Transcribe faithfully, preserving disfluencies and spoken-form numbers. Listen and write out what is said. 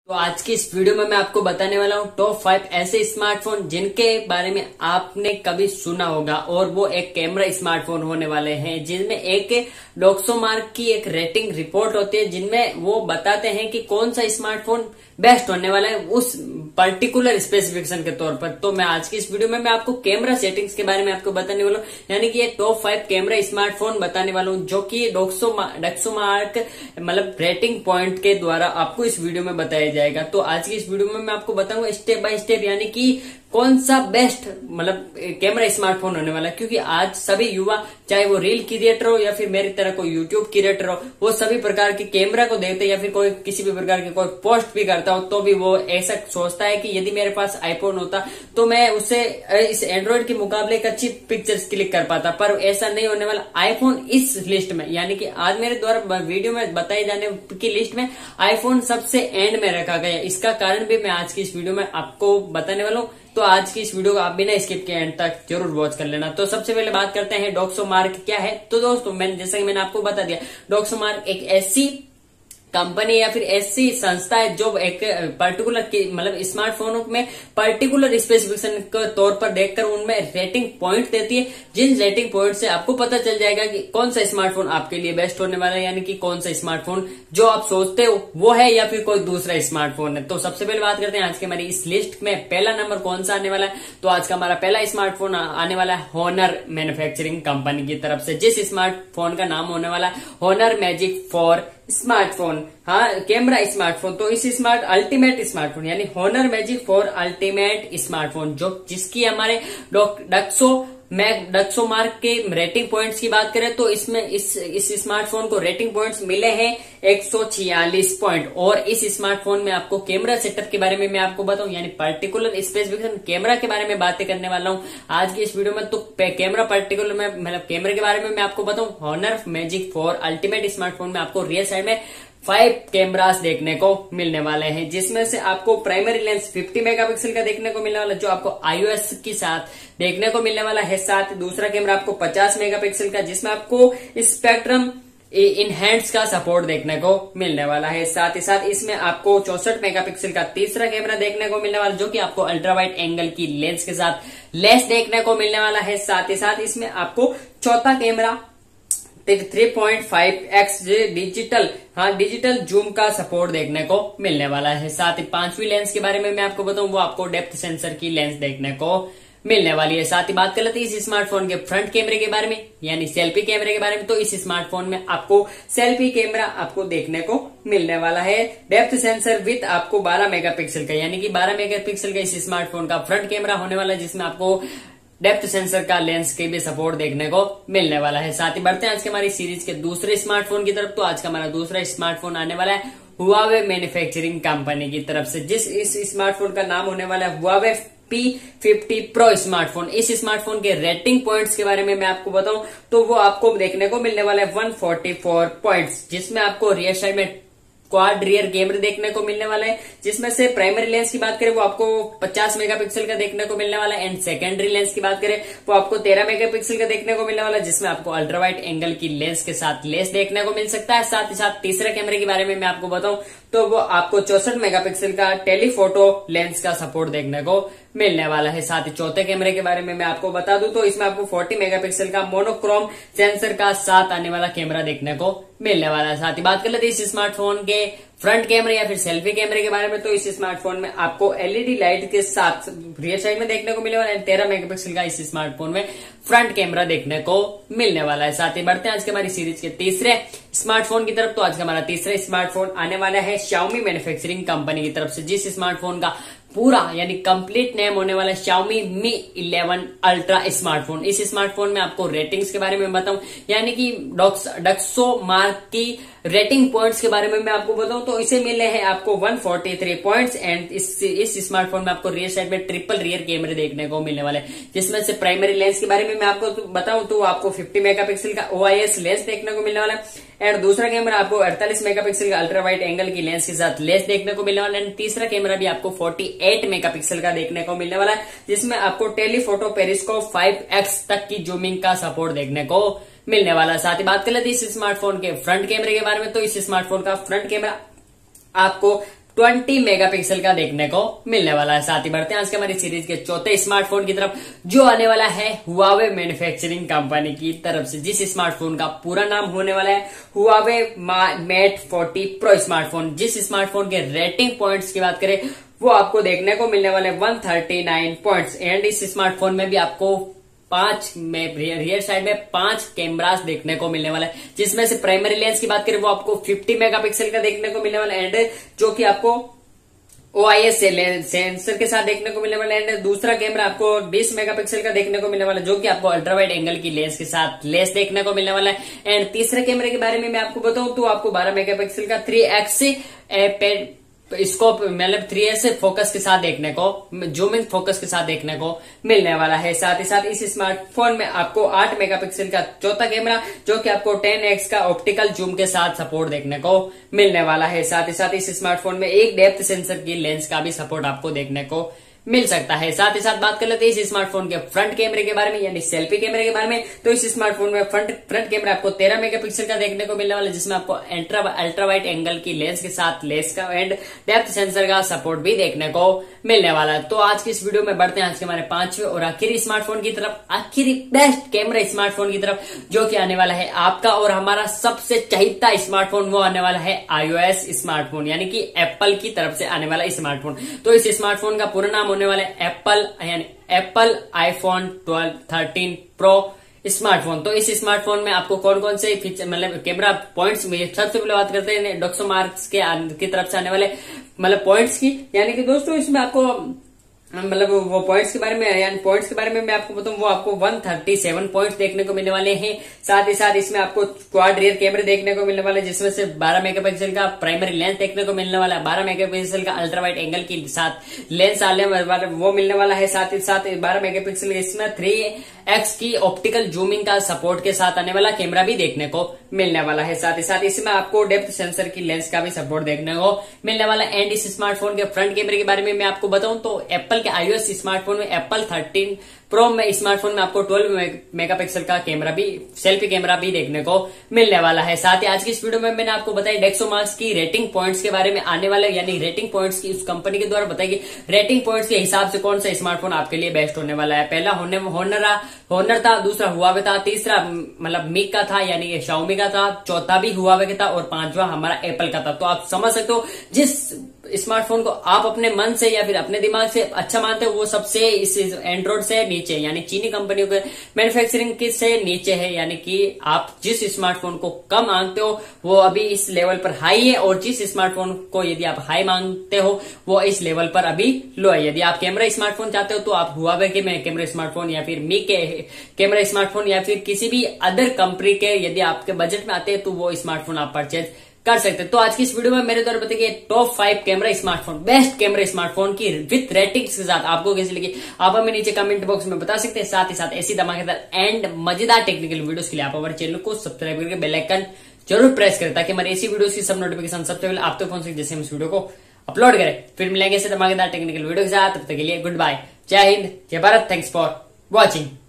तो आज की इस वीडियो में मैं आपको बताने वाला हूँ टॉप फाइव ऐसे स्मार्टफोन जिनके बारे में आपने कभी सुना होगा और वो एक कैमरा स्मार्टफोन होने वाले हैं, जिनमें एक डोक्सोमार्क की एक रेटिंग रिपोर्ट होती है जिनमें वो बताते हैं कि कौन सा स्मार्टफोन बेस्ट होने वाला है उस पर्टिकुलर स्पेसिफिकेशन के तौर पर। तो मैं आज की इस वीडियो में मैं आपको कैमरा सेटिंग्स के बारे में आपको बताने वाला हूँ, यानी कि ये टॉप फाइव कैमरा स्मार्टफोन बताने वाला हूँ जो कि डोक्सोमार्क मतलब रेटिंग पॉइंट के द्वारा आपको इस वीडियो में बताया जाएगा। तो आज की इस वीडियो में मैं आपको बताऊंगा स्टेप बाय स्टेप, यानी कि कौन सा बेस्ट मतलब कैमरा स्मार्टफोन होने वाला है, क्योंकि आज सभी युवा चाहे वो रील क्रिएटर हो या फिर मेरी तरह कोई यूट्यूब क्रिएटर हो, वो सभी प्रकार के कैमरा को देखते हैं या फिर कोई किसी भी प्रकार के कोई पोस्ट भी करता हो तो भी वो ऐसा सोचता है कि यदि मेरे पास आईफोन होता तो मैं उससे इस एंड्रॉइड के मुकाबले एक अच्छी पिक्चर्स क्लिक कर पाता, पर ऐसा नहीं होने वाला। आईफोन इस लिस्ट में, यानी कि आज मेरे द्वारा वीडियो में बताए जाने की लिस्ट में आईफोन सबसे एंड में रखा गया। इसका कारण भी मैं आज की इस वीडियो में आपको बताने वाला हूँ, तो आज की इस वीडियो को आप बिना स्किप के एंड तक जरूर वॉच कर लेना। तो सबसे पहले बात करते हैं डोक्सोमार्क क्या है। तो दोस्तों मैंने जैसा कि मैंने आपको बता दिया, डोक्सोमार्क एक ऐसी कंपनी या फिर ऐसी संस्था है जो एक पर्टिकुलर मतलब स्मार्टफोनों में पर्टिकुलर स्पेसिफिकेशन के तौर पर देखकर उनमें रेटिंग पॉइंट देती है, जिन रेटिंग पॉइंट से आपको पता चल जाएगा कि कौन सा स्मार्टफोन आपके लिए बेस्ट होने वाला है, यानी कि कौन सा स्मार्टफोन जो आप सोचते हो वो है या फिर कोई दूसरा स्मार्टफोन है। तो सबसे पहले बात करते हैं आज के हमारी इस लिस्ट में पहला नंबर कौन सा आने वाला है। तो आज का हमारा पहला स्मार्टफोन आने वाला है हॉनर मैन्युफैक्चरिंग कंपनी की तरफ से, जिस स्मार्टफोन का नाम होने वाला है हॉनर मैजिक फोर स्मार्टफोन, हाँ कैमरा स्मार्टफोन। तो इस स्मार्ट अल्टीमेट स्मार्टफोन यानी Honor Magic four ultimate smartphone जो जिसकी हमारे डक्सो मैं डक्सोमार्क के रेटिंग पॉइंट्स की बात करें तो इसमें इस इस स्मार्टफोन को रेटिंग पॉइंट्स मिले हैं एक सौ छियालीस पॉइंट। और इस स्मार्टफोन में आपको कैमरा सेटअप के बारे में मैं आपको बताऊं, यानी पर्टिकुलर स्पेसिफिकेशन कैमरा के बारे में बातें करने वाला हूं आज की इस वीडियो में। तो कैमरा पर्टिकुलर में मतलब कैमरे के बारे में मैं आपको बताऊं, Honor Magic four ultimate smartphone में आपको रियर साइड में फाइव कैमरास देखने को मिलने वाले हैं, जिसमें से आपको प्राइमरी लेंस पचास मेगापिक्सल का देखने को मिलने वाला जो आपको आईओएस के साथ देखने को मिलने वाला है। साथ दूसरा कैमरा आपको पचास मेगापिक्सल का जिसमें आपको स्पेक्ट्रम इनहैंस का सपोर्ट देखने को मिलने वाला है। साथ ही साथ इसमें आपको चौसठ मेगापिक्सल का तीसरा कैमरा देखने को मिलने वाला जो कि आपको अल्ट्रा वाइड एंगल की लेंस के साथ लेंस देखने को मिलने वाला है। साथ ही साथ इसमें आपको चौथा camera three point five x digital हाँ डिजिटल जूम का सपोर्ट देखने को मिलने वाला है। साथ ही पांचवी लेंस के बारे में मैं आपको बताऊं, वो आपको डेप्थ सेंसर की लेंस देखने को मिलने वाली है। साथ ही बात कर लेते हैं इस स्मार्टफोन के फ्रंट कैमरे के बारे में, यानी सेल्फी कैमरे के बारे में। तो इस स्मार्टफोन में आपको सेल्फी कैमरा आपको देखने को मिलने वाला है डेप्थ सेंसर विथ आपको बारह मेगापिक्सल का, यानी कि बारह मेगापिक्सल का इस स्मार्टफोन का फ्रंट कैमरा होने वाला है, जिसमें आपको डेप्थ सेंसर का लेंस के भी सपोर्ट देखने को मिलने वाला है। साथ ही बढ़ते हैं आज के हमारी सीरीज के दूसरे स्मार्टफोन की तरफ। तो आज का हमारा दूसरा स्मार्टफोन आने वाला है हुआवे मैन्युफैक्चरिंग कंपनी की तरफ से, जिस इस स्मार्टफोन का नाम होने वाला है Huawei P fifty pro smartphone. इस स्मार्टफोन के रेटिंग पॉइंट्स के बारे में मैं आपको बताऊं तो वो आपको देखने को मिलने वाला है एक सौ चौवालीस पॉइंट्स, जिसमें आपको रियर साइड में क्वाड रियर कैमरे देखने को मिलने वाला है, जिसमें से प्राइमरी लेंस की बात करें वो आपको पचास मेगापिक्सल का देखने को मिलने वाला है, एंड सेकेंडरी लेंस की बात करें वो आपको तेरह मेगापिक्सल का देखने को मिलने वाला है, जिसमें आपको अल्ट्रा वाइड एंगल की लेंस के साथ लेंस देखने को मिल सकता है। साथ ही साथ तीसरे कैमरे के बारे में मैं आपको बताऊं तो वो आपको चौसठ मेगापिक्सल का टेलीफोटो लेंस का सपोर्ट देखने को मिलने वाला है। साथ ही चौथे कैमरे के बारे में मैं आपको बता दूं तो इसमें आपको चालीस मेगापिक्सल का मोनोक्रोम सेंसर का साथ आने वाला कैमरा देखने को मिलने वाला है। साथ ही बात कर लेते हैं इस स्मार्टफोन के फ्रंट कैमरे या फिर सेल्फी कैमरे के बारे में। तो इस स्मार्टफोन में आपको एलईडी लाइट के साथ रियर साइड में देखने को मिलने वाला है, तेरह मेगापिक्सल का इस स्मार्टफोन में फ्रंट कैमरा देखने को मिलने वाला है। साथ ही बढ़ते हैं आज के हमारी सीरीज के तीसरे स्मार्टफोन की तरफ। तो आज का हमारा तीसरा स्मार्टफोन आने वाला है Xiaomi मैन्युफैक्चरिंग कंपनी की तरफ से, जिस स्मार्टफोन का पूरा यानी कंप्लीट नेम होने वाला है Xiaomi Mi eleven ultra smartphone. इस स्मार्टफोन में आपको रेटिंग्स के बारे में बताऊं, यानी कि डक्सोमार्क की रेटिंग पॉइंट्स के बारे में मैं आपको बताऊं तो इसे मिले हैं आपको एक सौ तैंतालीस पॉइंट्स, एंड इस इस स्मार्टफोन में आपको रियर साइड में ट्रिपल रियर कैमरे देखने को मिलने वाले, जिसमें से प्राइमरी लेंस के बारे में मैं आपको तो बताऊं तो आपको पचास मेगापिक्सल का ओआईएस लेंस देखने को मिलने वाला है, एंड दूसरा कैमरा आपको अड़तालीस मेगापिक्सल का अल्ट्रा वाइड एंगल की लेंस के साथ लेंस देखने को मिलने वाला है, एंड तीसरा कैमरा भी आपको अड़तालीस मेगापिक्सल का देखने को मिलने वाला है, जिसमें आपको टेलीफोटो पेरिस्कोप फाइव एक्स तक की जूमिंग का सपोर्ट देखने को मिलने वाला है। साथ ही बात कर लेते हैं इस स्मार्टफोन के फ्रंट कैमरे के बारे में। तो इस स्मार्टफोन का फ्रंट कैमरा आपको ट्वेंटी मेगापिक्सल का देखने को मिलने वाला है। साथ ही बढ़ते हैं आज के हमारी सीरीज के चौथे स्मार्टफोन की तरफ, जो आने वाला है हुआवे मैन्युफैक्चरिंग कंपनी की तरफ से, जिस स्मार्टफोन का पूरा नाम होने वाला है Huawei mate forty pro smartphone. जिस स्मार्टफोन के रेटिंग पॉइंट्स की बात करें वो आपको देखने को मिलने वाले one thirty nine points. And इस स्मार्टफोन में भी आपको पांच में रियर साइड में पांच कैमरास देखने को मिलने वाला है, जिसमें से प्राइमरी लेंस की बात करें वो आपको फिफ्टी मेगापिक्सल का देखने को मिलने वाला है, एंड जो कि आपको ओ आई एस सेंसर के साथ देखने को मिलने वाला है। एंड दूसरा कैमरा आपको बीस मेगापिक्सल का देखने को मिलने वाला है, जो कि आपको अल्ट्रा वाइड एंगल की लेंस के साथ लेंस देखने को मिलने वाला है। एंड तीसरे कैमरे के बारे में मैं आपको बताऊं तो आपको बारह मेगापिक्सल का थ्री एक्स स्कोप मतलब थ्री एस फोकस के साथ देखने को, जूम इन फोकस के साथ देखने को मिलने वाला है। साथ ही साथ इस स्मार्टफोन में आपको आठ मेगापिक्सल का चौथा कैमरा, जो कि आपको टेन एक्स का ऑप्टिकल जूम के साथ सपोर्ट देखने को मिलने वाला है। साथ ही साथ इस स्मार्टफोन में एक डेप्थ सेंसर की लेंस का भी सपोर्ट आपको देखने को मिल सकता है। साथ ही साथ बात कर लेते हैं इस स्मार्टफोन के फ्रंट कैमरे के बारे में, यानी सेल्फी कैमरे के बारे में। तो इस स्मार्टफोन में फ्रंट फ्रंट कैमरा आपको तेरह मेगापिक्सल का देखने को मिलने वाला है, जिसमें आपको अल्ट्रा अल्ट्रा वाइड एंगल की लेंस के साथ लेंस का एंड डेप्थ सेंसर का सपोर्ट भी देखने को मिलने वाला है। तो आज की इस वीडियो में बढ़ते हैं आज के हमारे पांचवें और आखिरी स्मार्टफोन की तरफ, आखिरी बेस्ट कैमरा स्मार्टफोन की तरफ, जो कि आने वाला है आपका और हमारा सबसे चहीता स्मार्टफोन। वो आने वाला है आईओएस स्मार्टफोन, यानी कि एप्पल की तरफ से आने वाला स्मार्टफोन। तो इस स्मार्टफोन का पूरा नाम होने वाला है एप्पल यानी Apple iPhone twelve thirteen pro smartphone. तो इस स्मार्टफोन में आपको कौन कौन से फीचर मतलब कैमरा पॉइंट्स में सबसे पहले बात करते हैं डॉक्सो मार्क्स के की तरफ से आने वाले मतलब पॉइंट्स की, यानी कि दोस्तों इसमें आपको मतलब वो पॉइंट्स के बारे में यानी पॉइंट्स के बारे में मैं आपको बताऊं, वो आपको वन थर्टी सेवन पॉइंट्स देखने को मिलने वाले हैं। साथ ही साथ इसमें आपको क्वाड रियर कैमरे देखने को मिलने वाले, जिसमें से बारह मेगापिक्सल का प्राइमरी लेंस देखने को मिलने वाला है, बारह मेगापिक्सल का अल्ट्रा वाइड एंगल के साथ लेंस आने वाला वो मिलने वाला है। साथ ही साथ बारह मेगापिक्सल इसमें थ्री एक्स की ऑप्टिकल जूमिंग का सपोर्ट के साथ आने वाला कैमरा भी देखने को मिलने वाला है। साथ ही साथ इसमें आपको डेप्थ सेंसर की लेंस का भी सपोर्ट देखने को मिलने वाला है। एंड इस स्मार्टफोन के फ्रंट कैमरे के बारे में मैं आपको बताऊं तो एप्पल के आईओएस स्मार्टफोन में एप्पल थर्टीन प्रो में स्मार्टफोन में आपको ट्वेल्व मेगापिक्सल का कैमरा भी सेल्फी कैमरा भी देखने को मिलने वाला है। साथ ही आज की इस वीडियो में मैंने आपको बताया डेक्सो मार्क्स की रेटिंग पॉइंट्स के बारे में आने वाले, यानी रेटिंग पॉइंट्स की उस कंपनी के द्वारा बताई गई रेटिंग पॉइंट्स के हिसाब से कौन सा स्मार्टफोन आपके लिए बेस्ट होने वाला है। पहला होने होनर होनर था, दूसरा हुआवे था, तीसरा मतलब मीक का था यानी शाओमी का था, चौथा भी हुआवे का था और पांचवा हमारा एप्पल का था। तो आप समझ सकते हो जिस स्मार्टफोन को आप अपने मन से या फिर अपने दिमाग से अच्छा मानते हो वो सबसे इस एंड्रॉइड से नीचे यानी चीनी कंपनियों के मैन्युफैक्चरिंग के से नीचे है, यानी कि आप जिस स्मार्टफोन को कम मांगते हो वो अभी इस लेवल पर हाई है, और जिस स्मार्टफोन को यदि आप हाई मांगते हो वो इस लेवल पर अभी लो है। यदि आप कैमरा स्मार्टफोन चाहते हो तो आप हुआवे के कैमरा स्मार्टफोन या फिर मी के कैमरा स्मार्टफोन या फिर किसी भी अदर कंपनी के यदि आपके बजट में आते हैं तो वो स्मार्टफोन आप परचेज कर सकते हैं। तो आज की इस वीडियो में मेरे द्वारा बताइए top five camera smartphone, best camera smartphone की विथ रेटिंग्स के साथ आपको कैसी लगी आप हमें नीचे कमेंट बॉक्स में बता सकते हैं। साथ ही साथ ऐसी धमाकेदार एंड मजेदार टेक्निकल वीडियोस के लिए आप हमारे चैनल को सब्सक्राइब करके बेल आइकन जरूर प्रेस करें, ताकि हमारे ऐसी वीडियोस की सब नोटिफिकेशन सबसे पहले आप तक पहुंच सके जैसे हम इस वीडियो को अपलोड करें। फिर मिलेंगे ऐसे धमाकेदार टेक्निकल वीडियो के साथ, तब तक के लिए गुड बाय, जय हिंद, जय भारत, थैंक्स फॉर वॉचिंग।